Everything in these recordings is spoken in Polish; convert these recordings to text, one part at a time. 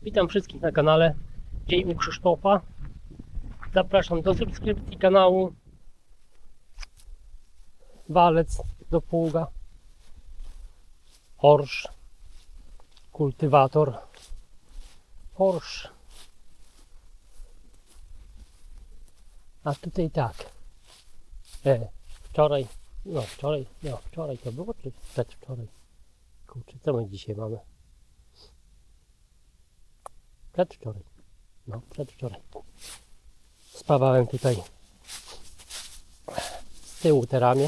Witam wszystkich na kanale Dzień u Krzysztofa. Zapraszam do subskrypcji kanału. Walec do pługa, Porsche, kultywator, Porsche. A tutaj tak. Wczoraj to było, czy przedwczoraj? Kurczę, co my dzisiaj mamy? Przedwczoraj. No, przedwczoraj. Spawałem tutaj z tyłu te ramię.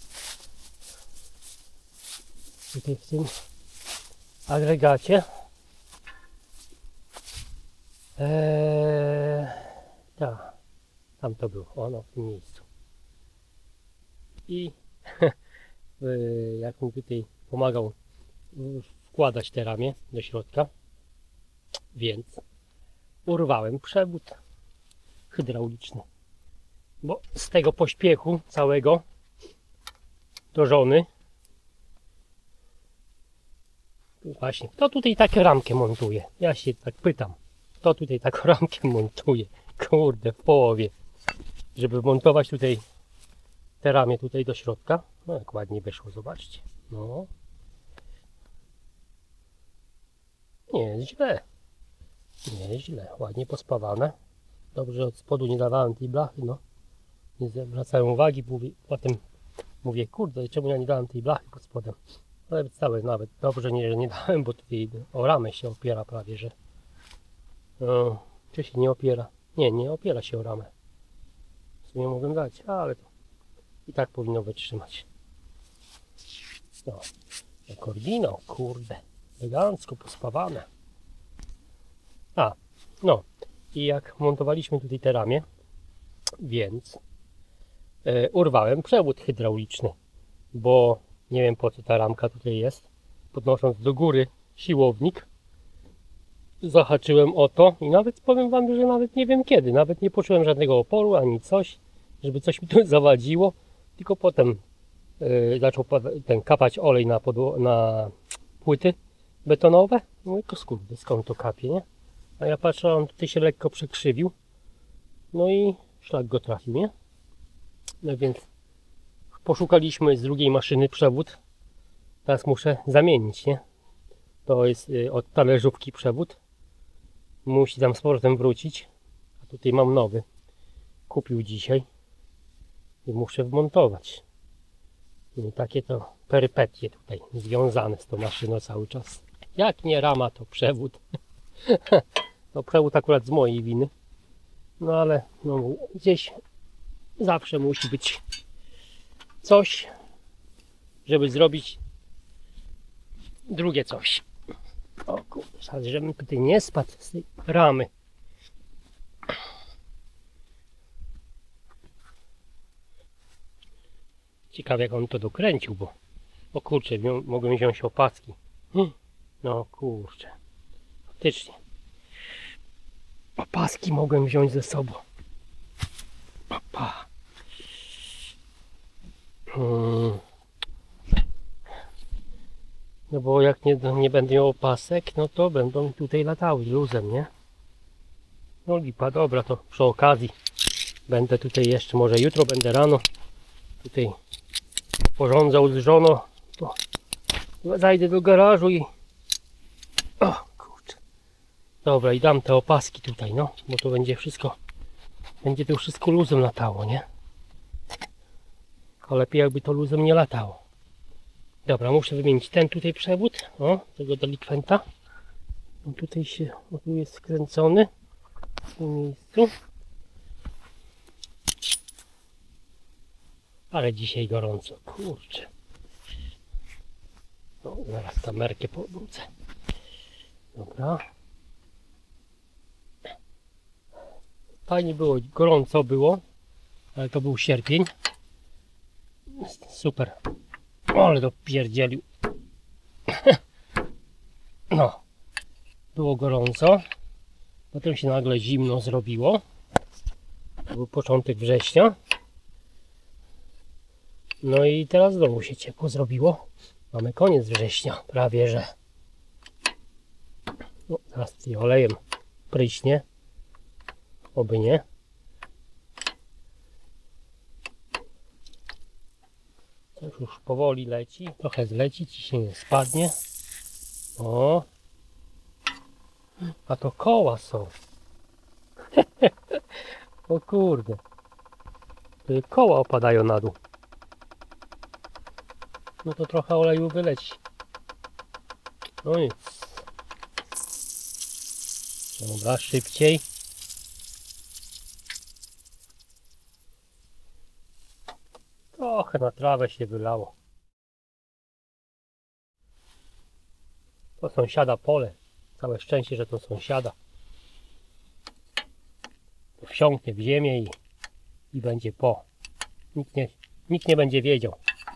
Tutaj w tym agregacie. Tak, tam to było, ono w tym miejscu. I jak mi tutaj pomagał wkładać te ramię do środka, więc urwałem przewód hydrauliczny, bo z tego pośpiechu całego do żony właśnie, kto tutaj taką ramkę montuje? Ja się tak pytam, kto tutaj taką ramkę montuje? Kurde, w połowie, żeby montować tutaj te ramię tutaj do środka. No jak ładnie wyszło, zobaczcie. No nie jest źle. Nie jest źle, ładnie pospawane. Dobrze, od spodu nie dawałem tej blachy, no. Nie zwracałem uwagi, potem mówię, kurde, czemu ja nie dałem tej blachy pod spodem. Ale całe nawet dobrze, że nie dałem, bo tutaj o ramę się opiera prawie, że... No, czy się nie opiera? Nie opiera się o ramę. W sumie mogłem dać, ale to i tak powinno wytrzymać. No, jak oryginał, kurde, elegancko pospawane. No i jak montowaliśmy tutaj te ramię, więc urwałem przewód hydrauliczny, bo nie wiem po co ta ramka tutaj jest. Podnosząc do góry siłownik, zahaczyłem o to i nawet powiem wam, że nawet nie wiem kiedy, nawet nie poczułem żadnego oporu ani coś, żeby coś mi tu zawadziło, tylko potem zaczął kapać olej na płyty betonowe. No i kurde, skąd to kapie, nie? A ja patrzę, on tutaj się lekko przekrzywił. No i szlak go trafił, nie? No więc poszukaliśmy z drugiej maszyny przewód. Teraz muszę zamienić, nie? To jest od talerzówki przewód. Musi tam z powrotem wrócić. A tutaj mam nowy. Kupił dzisiaj. I muszę wmontować. I takie to perypetie tutaj związane z tą maszyną cały czas. Jak nie rama, to przewód. No przewód akurat z mojej winy. No ale no, gdzieś zawsze musi być coś, żeby zrobić drugie coś. O kurde, żebym tutaj nie spadł z tej ramy. Ciekawe jak on to dokręcił, bo o kurczę, mogłem wziąć opaski. No kurczę, faktycznie. Opaski mogłem wziąć ze sobą. Opa. No bo jak nie będę miał opasek, no to będą tutaj latały luzem, nie? No lipa, dobra, to przy okazji będę tutaj jeszcze, może jutro będę rano tutaj porządzał z żoną, to zajdę do garażu i dobra, i dam te opaski tutaj, no, bo to będzie wszystko, będzie to wszystko luzem latało, nie? A lepiej jakby to luzem nie latało. Dobra, muszę wymienić ten tutaj przewód, o, tego delikwenta. On tutaj tu jest skręcony w tym miejscu. Ale dzisiaj gorąco, kurczę. No, zaraz kamerkę podłączę. Dobra. Fajnie było, gorąco było, ale to był sierpień. Super. Ale to pierdzielił. No. Było gorąco. Potem się nagle zimno zrobiło. To był początek września. No i teraz znowu się ciepło zrobiło. Mamy koniec września, prawie że. No, teraz tutaj olejem pryśnie. Oby nie. Coś już powoli leci. Trochę zleci, ciśnienie spadnie. O! A to koła są. O kurde. To koła opadają na dół. No to trochę oleju wyleci. No nic. Dobra, szybciej. Trochę na trawę się wylało. To sąsiada pole. Całe szczęście, że to sąsiada. To wsiąknie w ziemię i będzie po. Nikt nie będzie wiedział.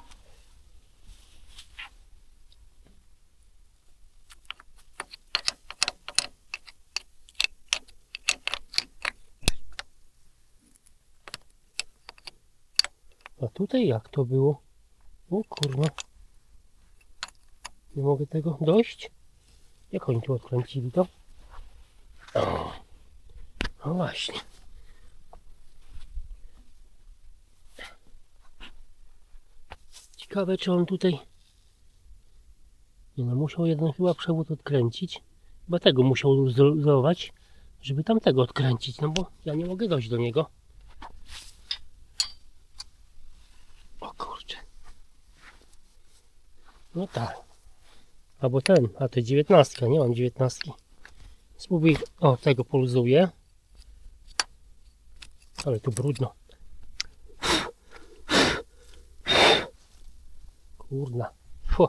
A tutaj jak to było? O kurwa. Nie mogę tego dojść. Jak oni tu odkręcili to? O, no właśnie. Ciekawe, czy on tutaj... Nie no, musiał jeden chyba przewód odkręcić. Chyba tego musiał zrobić, żeby tamtego odkręcić, no bo ja nie mogę dojść do niego. O kurczę. No tak. Albo ten, a to 19, nie mam 19. Spróbuj, o tego poluzuję. Ale tu brudno. Kurna. Fu.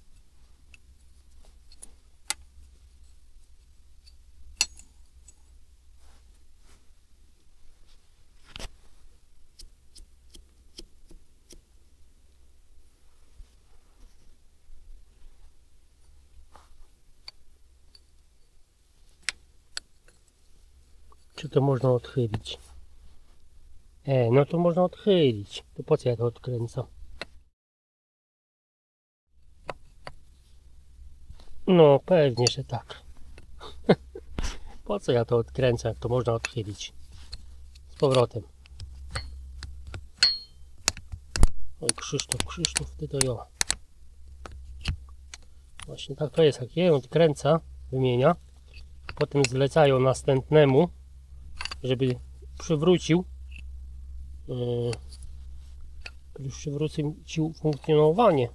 Czy to można odchylić? No to można odchylić. To po co ja to odkręcam? No pewnie, że tak. Po co ja to odkręcam, jak to można odchylić? Z powrotem. Oj, Krzysztof, ty to jo. Właśnie tak to jest, jak je odkręca, wymienia. Potem zlecają następnemu, żeby przywrócił funkcjonowanie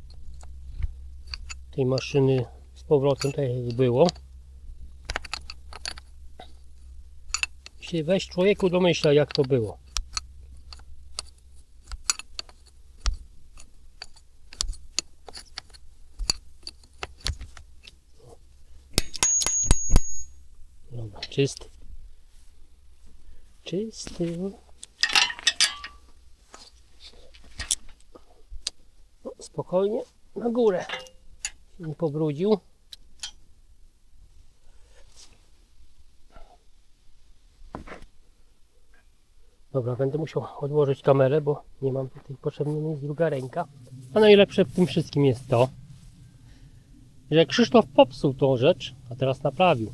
tej maszyny z powrotem, tak jak było. Się weź człowieku domyśla, jak to było. Dobra, czysty. Czysty. No, spokojnie, na górę. Się nie pobrudził. Dobra, będę musiał odłożyć kamerę, bo nie mam tutaj potrzebnej jest druga ręka. A najlepsze w tym wszystkim jest to, że Krzysztof popsuł tą rzecz, a teraz naprawił.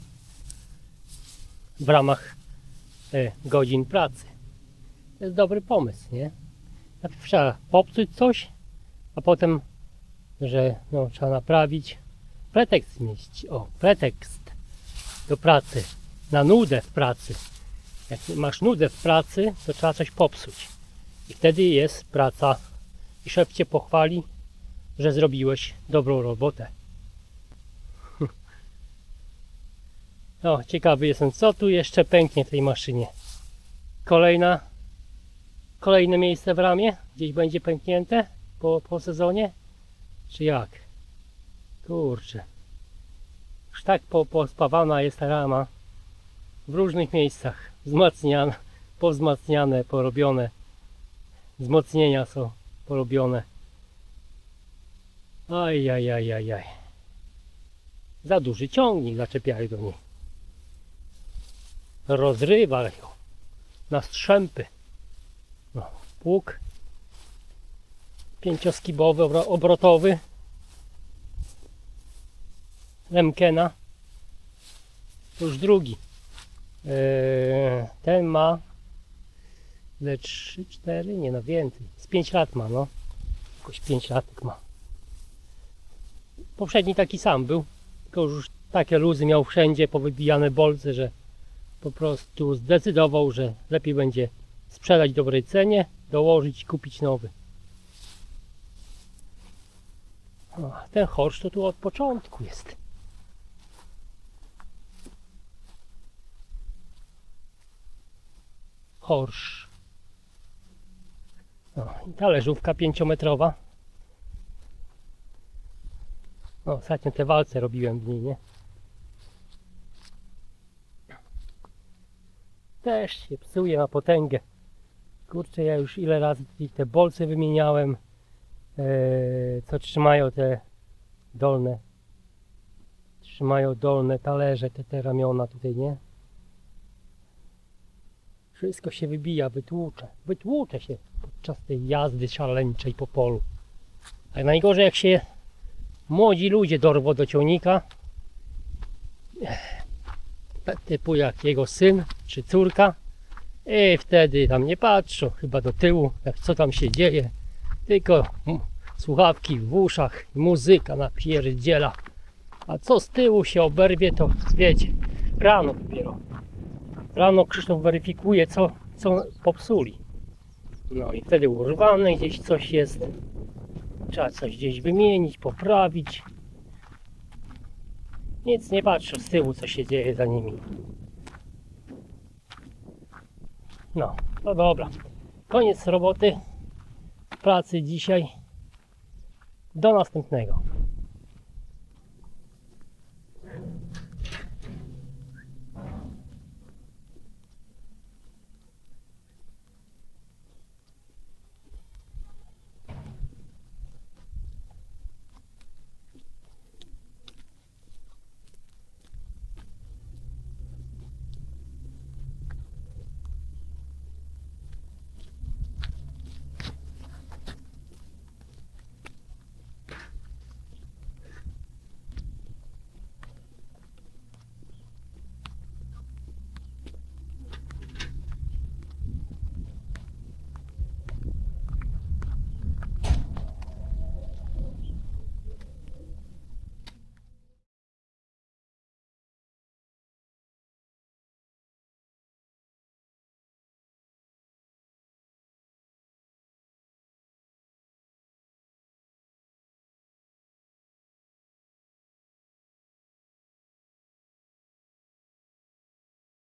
W ramach godzin pracy. To jest dobry pomysł, nie? Najpierw trzeba popsuć coś, a potem, że no, trzeba naprawić. Pretekst mieć, pretekst do pracy, na nudę w pracy. Jak masz nudę w pracy, to trzeba coś popsuć. I wtedy jest praca i szef cię pochwali, że zrobiłeś dobrą robotę. No, ciekawy jestem, co tu jeszcze pęknie w tej maszynie. Kolejne miejsce w ramie? Gdzieś będzie pęknięte po sezonie? Czy jak? Kurczę. Już tak pospawana jest ta rama w różnych miejscach. Wzmacniane, powzmacniane, porobione. Wzmocnienia są porobione. Ajajajajaj. Za duży ciągnik zaczepiają do niej. Rozrywa ją na strzępy. No, pług 5-skibowy, obrotowy Lemkena To już drugi. Ten ma 3, 4, nie no więcej. Z 5 lat ma, no. Jakoś 5 latek ma. Poprzedni taki sam był, tylko już takie luzy miał wszędzie, powybijane bolce, że po prostu zdecydował, że lepiej będzie sprzedać w dobrej cenie, dołożyć i kupić nowy. O, ten horsz to tu od początku jest. Horsz. No, i ta leżówka 5-metrowa. No, ostatnio te walce robiłem w niej, nie? Też się psuje na potęgę. Kurczę, ja już ile razy te bolce wymieniałem, co trzymają te dolne. Trzymają dolne talerze, te ramiona tutaj, nie? Wszystko się wybija, wytłucze się podczas tej jazdy szaleńczej po polu. A najgorzej jak się młodzi ludzie dorwą do ciągnika, typu jak jego syn czy córka, i wtedy tam nie patrzą chyba do tyłu, jak co tam się dzieje, tylko słuchawki w uszach, muzyka napierdziela, a co z tyłu się oberwie, to wiecie, rano dopiero. Rano Krzysztof weryfikuje, co popsuli. No i wtedy urwane gdzieś coś jest. Trzeba coś gdzieś wymienić, poprawić. Nic nie patrzę z tyłu, co się dzieje za nimi. No, to dobra. Koniec roboty, pracy dzisiaj. Do następnego.